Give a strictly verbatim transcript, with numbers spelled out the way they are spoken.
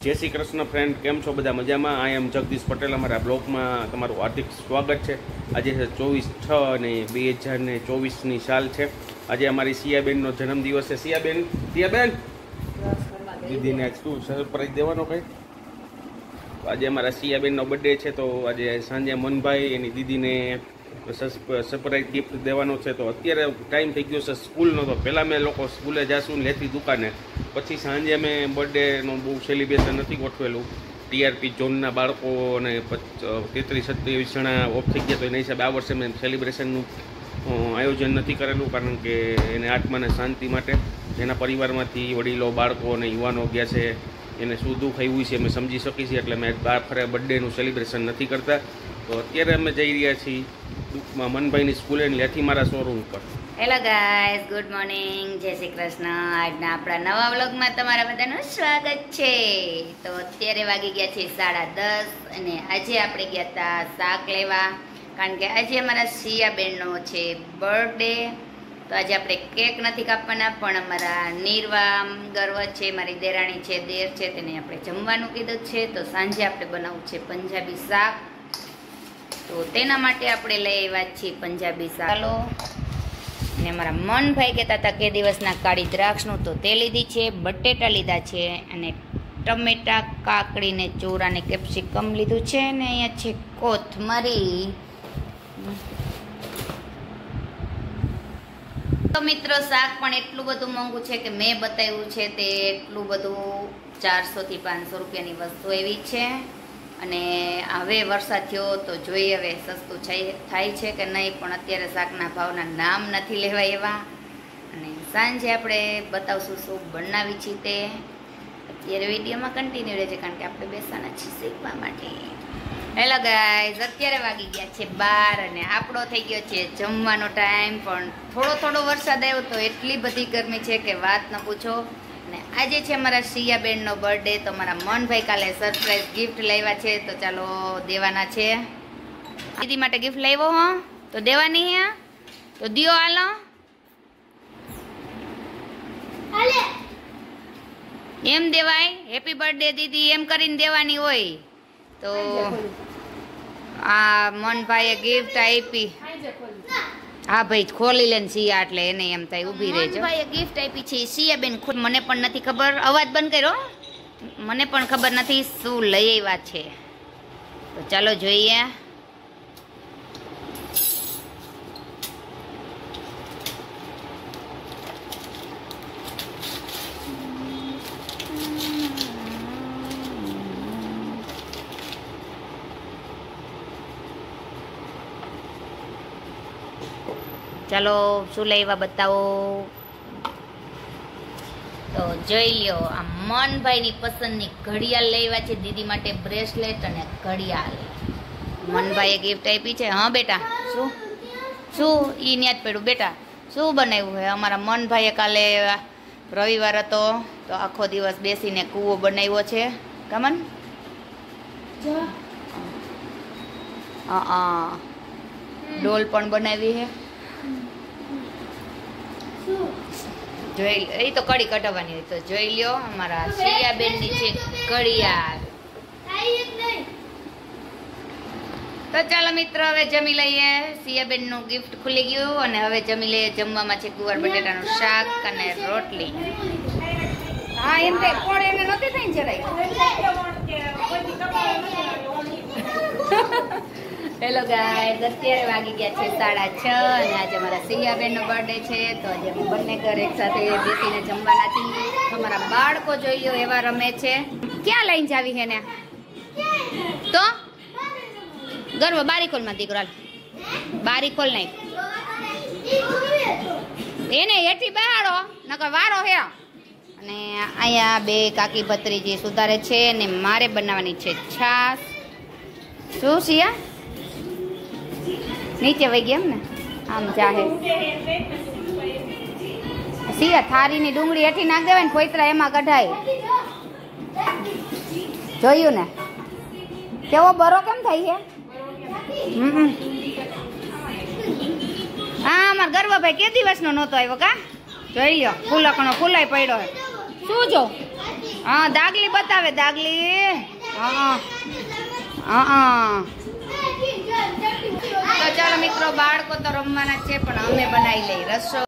जय श्री कृष्ण फ्रेंड, केम छो बधा मजामां? I am Jagdish Patel. अमरा ब्लॉग में तमारुं हार्दिक स्वागत है। आज चौवीस छ ने बे हज़ार ने चौवीसनी साल है। आज अमारी सियाबेननो जन्मदिवस है। सियाबेन, सियाबेन दीदी ने आज शू सरप्राइज देवानो कई? आज अमारा सियाबेननो बर्थडे है, तो आज सांजे मनभाई एनी दीदी ने सरप्राइज गिफ्ट देवानो है। तो अत्यारे टाइम थई गयो छे स्कूलनो, तो पहला मैं लोग स्कूले जासूँ लेती दुकाने, पछी सांजे अमे बर्थडेनो बहु सेलिब्रेशन नहीं गोठवेलू। टीआरपी जोनना बाळको ने तेतरीस सत्यावीस जना ऑफ थई गया, तो एना हिसाबे आ वर्षे मैं सेलिब्रेशननुं आयोजन नहीं करेलू, कारण के एने आत्माने शांति माटे जेना परिवारमांथी वडीलो बाळको अने युवानो गया छे एने शुं दुख आव्युं छे अमे समजी शकी छीए, એટલે मैं बार फरे बर्थडेनुं सेलिब्रेशन नहीं करता। तो अत्यारे अमे जई रह्या छीए दुखमां मनभाईनी स्कूले लेथी मारा शोरूम पर। हेलो गाइस, गुड मॉर्निंग, जय श्री कृष्ण। આજના આપણા નવા વ્લોગમાં તમારા બધાનું સ્વાગત છે। તો અત્યારે વાગી ગયા છે સાડા દસ અને આજે આપણે ગયા હતા શાક લેવા, કારણ કે આજે અમારા સિયાબેનનો છે બર્થડે। તો આજે આપણે કેક નથી કાપવાના, પણ અમારા નીરવા ગર્વ છે, મારી દેરાણી છે, દેર છે, તેને આપણે જમવાનું કીધું છે। તો સાંજે આપણે બનાવવું છે પંજાબી શાક, તો તેના માટે આપણે લઈ આવ્યા છીએ પંજાબી શાક। ચાલો, ને અમારા મનભાઈ કહેતા હતા કે દિવસના કાળી દ્રાક્ષનું, તો તે લીધી છે, બટેટા લીધા છે, અને ટમેટા, કાકડી ને ચોરા ને કેપ્સિકમ લીધું છે, ને અહીંયા છે કોથમરી। તો મિત્રો શાક પણ એટલું બધું મોંઘું છે કે મેં બતાવ્યું છે તે એટલું બધું ચારસો થી પાંચસો રૂપિયાની વસ્તુ એવી છે। અને હવે વરસાદ થયો તો જોઈએ હવે સસ્તું થાય છે કે નહીં, પણ અત્યારે શાકના ભાવના નામ નથી લેવા એવા। અને સાંજે આપણે બતાવશું શું બનાવી છે તે। અત્યારે વિડીયોમાં કન્ટિન્યુ રહેશે, કારણ કે આપણે બેસવાના છીએ શીખવા માટે। હેલો ગાઈઝ, અત્યારે વાગી ગયા છે બાર અને આપણો થઈ ગયો છે જમવાનો ટાઈમ, પણ થોડો થોડો વરસાદ આવ્યો તો એટલી બધી ગરમી છે કે વાત ન પૂછો। અને આજે છે અમારા સિયાબેનનો બર્થડે, તો મારા મનભાઈ કાલે સરપ્રાઈઝ ગિફ્ટ લાવ્યા છે, તો ચાલો દેવાના છે। દીદી માટે ગિફ્ટ લાવ્યો હો, તો દેવાની હે, તો દિયો હાલો। એમ દેવાય, હેપી બર્થડે દીદી એમ કરીને દેવાની હોય। તો આ મનભાઈએ ગિફ્ટ આપી। हाँ भाई खोली लेन सिया એટલે એને એમ થાય ઊભી રહેજો। ભાઈએ ગિફ્ટ આપી છે સિયાબેન, ખુદ મને પણ નથી ખબર, અવાજ બંધ કર્યો, મને પણ ખબર નથી શું લઈ આવ્યા છે, તો ચાલો જોઈએ। ચાલો શું લેવા બતાવો, તો જોઈ લ્યો આ મનભાઈની પસંદની ઘડિયાળ લેવા છે દીદી માટે, બ્રેસલેટ અને ઘડિયાળ મનભાઈએ ગિફ્ટ આપી છે। હા બેટા, શું શું ઈ ન્યા જ પડ્યું બેટા, શું બનાવ્યું છે? અમારા મનભાઈએ કાલે રવિવાર હતો તો આખો દિવસ બેસીને કૂવો બનાવ્યો છે। કમન હા, ડોલ પણ બનાવી છે, જોઈ એ તો કડી કઢાવવાની હોય, તો જોઈ લ્યો અમારા સિયાબેનની છે ઘડિયાળ। તો ચાલો મિત્રો હવે જમી લઈએ, સિયાબેનનું ગિફ્ટ ખુલી ગયું અને હવે જમી લઈએ। જમવામાં છે ગુવાર બટેટાનું શાક અને રોટલી। હા એમ તે કોણ એને નહોતી થઈ જરાય। હેલો ગાઈઝ, અત્યારે વાગી ગયા છે સાડા છ અને આજે અમારા સિયાબેનનો બર્થડે છે, તો આજે અમે બંને ઘર એક સાથે બેસીને જમવાના છીએ। અમારા બાળકો જોઈ લો એવા રમે છે। ક્યાં લઈને જાવી છે ને? તો ગર્વ બારી ખોલમાં દીકરો, બારી ખોલ નહીં, એને હેઠી બહાડો નકર વારો હે। અને અહીંયા બે કાકી ભત્રીજી સુધારે છે ને મારે બનાવવાની છે છાશ। શું સિયા નીચે વહી ગયા એમ ને, આમ જાહે સિયા થારીની ડુંગળી હેઠી નાખ દેવાય ને કોઈતરા એમાં કઢાય। જોયું ને કેવો બરો કેમ થાય છે? હમ હા, અમાર ગર્વભાઈ કે દિવસનો નહોતો આવ્યો કા? જોઈ લ્યો ફૂલકણો ફૂલાઈ પડ્યો હે। શું જો હા દાગલી બતાવે દાગલી. હા હા તો ચાલો મિત્રો બાળકો તો રમવાના છે પણ અમે બનાવી લઈ રસો.